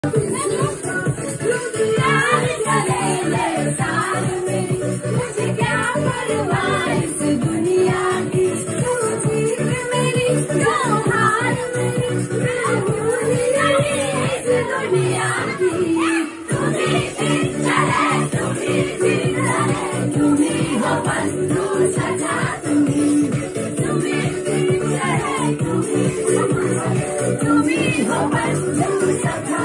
मुझे क्या परवाह इस दुनिया की, तू जीत मेरी जो हार मेरी, मैं भूल गई इस दुनिया की। तुम्ही चले तुम्ही हो बंधु सजा, तुम्ही चले तुम्ही हो बंधु सजा,